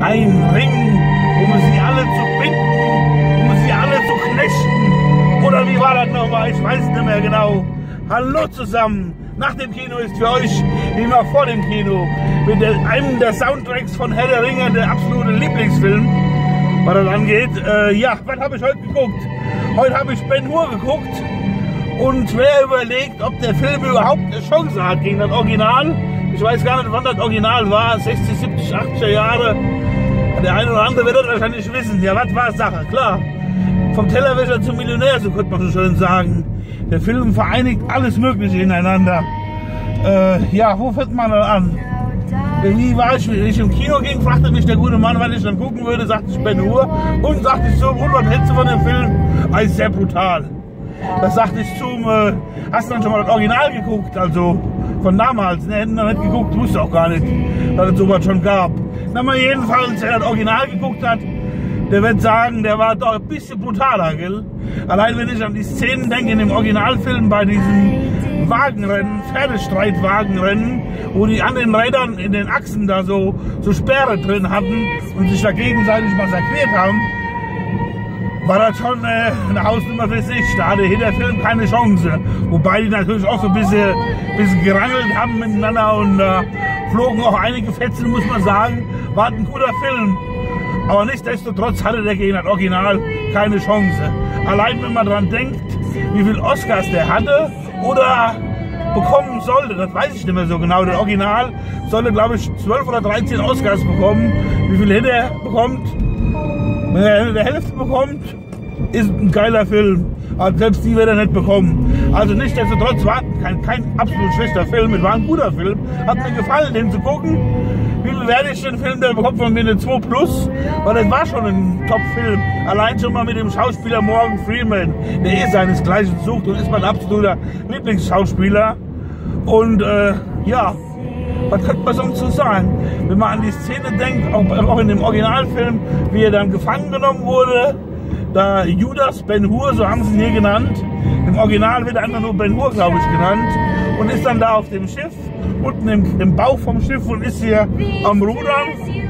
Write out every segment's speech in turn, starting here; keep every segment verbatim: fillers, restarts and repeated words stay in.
ein Ring, um sie alle zu binden, um sie alle zu knechten. Oder wie war das nochmal? Ich weiß nicht mehr genau. Hallo zusammen. Nach dem Kino ist für euch, wie immer vor dem Kino, mit der, einem der Soundtracks von Herr der Ringe der absolute Lieblingsfilm, was das angeht. Äh, ja, was habe ich heute geguckt? Heute habe ich Ben Hur geguckt und wer überlegt, ob der Film überhaupt eine Chance hat gegen das Original. Ich weiß gar nicht, wann das Original war, sechzig, siebzig, achtziger Jahre. Der eine oder andere wird das wahrscheinlich wissen. Ja, was war Sache? Klar, vom Tellerwäscher zum Millionär, so könnte man so schön sagen. Der Film vereinigt alles Mögliche ineinander. Äh, ja, wo fängt man dann an? Wie war ich, wenn ich im Kino ging, fragte mich der gute Mann, wann ich dann gucken würde, sagte ich Ben Hur. Und sagte ich so, was hältst du von dem Film? Ah, ist sehr brutal. Das sagte ich zum, äh, hast du dann schon mal das Original geguckt? Also von damals, ne, hätten wir nicht geguckt, wusste auch gar nicht, dass es sowas schon gab. Wenn man jedenfalls das Original geguckt hat, der wird sagen, der war doch ein bisschen brutaler, gell? Allein wenn ich an die Szenen denke in dem Originalfilm bei diesem Wagenrennen, Pferdestreitwagenrennen, wo die an den Rädern in den Achsen da so, so Sperre drin hatten und sich da gegenseitig massakriert haben, war das schon äh, eine Hausnummer für sich. Da hatte der Film keine Chance. Wobei die natürlich auch so ein bisschen, bisschen gerangelt haben miteinander und äh, flogen auch einige Fetzen, muss man sagen. War ein guter Film. Aber nichtsdestotrotz hatte der gegen das Original keine Chance. Allein wenn man daran denkt, wie viele Oscars der hatte oder bekommen sollte, das weiß ich nicht mehr so genau. Der Original sollte, glaube ich, zwölf oder dreizehn Oscars bekommen. Wie viel hätte er bekommt? Wenn er der Hälfte bekommt, ist ein geiler Film. Aber selbst die wird er nicht bekommen. Also nichtsdestotrotz war kein, kein absolut schlechter Film. Es war ein guter Film. Hat mir gefallen, den zu gucken. Wie bewerte ich den Film? Der bekommt von mir eine zwei plus, weil das war schon ein Top-Film. Allein schon mal mit dem Schauspieler Morgan Freeman, der eh seinesgleichen sucht und ist mein absoluter Lieblingsschauspieler. Und äh, ja, was könnte man sonst so sagen? Wenn man an die Szene denkt, auch, auch in dem Originalfilm, wie er dann gefangen genommen wurde, da Judas Ben Hur, so haben sie ihn hier genannt. Im Original wird er einfach nur Ben Hur, glaube ich, genannt. Und ist dann da auf dem Schiff, unten im, im Bauch vom Schiff und ist hier am Rudern.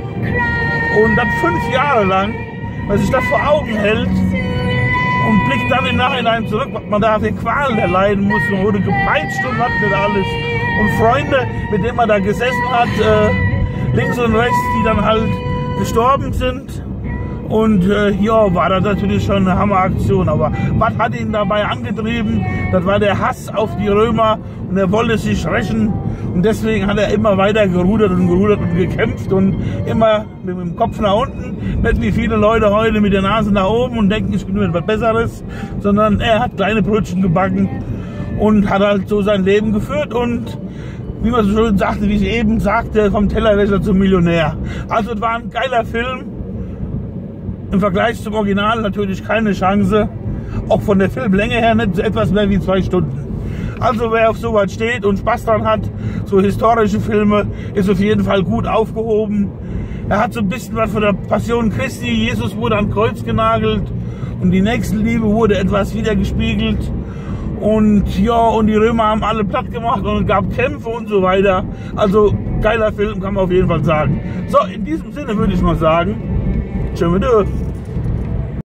Und das fünf Jahre lang, weil sich das vor Augen hält und blickt dann im Nachhinein zurück, was man da für Qualen erleiden muss. Man wurde gepeitscht und was nicht alles. Und Freunde, mit denen man da gesessen hat, äh, links und rechts, die dann halt gestorben sind. Und äh, ja, war das natürlich schon eine Hammeraktion. Aber was hat ihn dabei angetrieben? Das war der Hass auf die Römer und er wollte sich rächen. Und deswegen hat er immer weiter gerudert und gerudert und gekämpft und immer mit dem Kopf nach unten. Nicht wie viele Leute heute mit der Nase nach oben und denken, ich bin mir etwas Besseres, sondern er hat kleine Brötchen gebacken und hat halt so sein Leben geführt und wie man so schön sagte, wie ich eben sagte, vom Tellerwäscher zum Millionär. Also es war ein geiler Film. Im Vergleich zum Original natürlich keine Chance. Auch von der Filmlänge her nicht so etwas mehr wie zwei Stunden. Also wer auf sowas steht und Spaß dran hat, so historische Filme, ist auf jeden Fall gut aufgehoben. Er hat so ein bisschen was von der Passion Christi. Jesus wurde ans Kreuz genagelt und die Nächstenliebe wurde etwas wiedergespiegelt. Und ja, und die Römer haben alle platt gemacht und es gab Kämpfe und so weiter. Also geiler Film, kann man auf jeden Fall sagen. So, in diesem Sinne würde ich mal sagen, tschö mit Ö.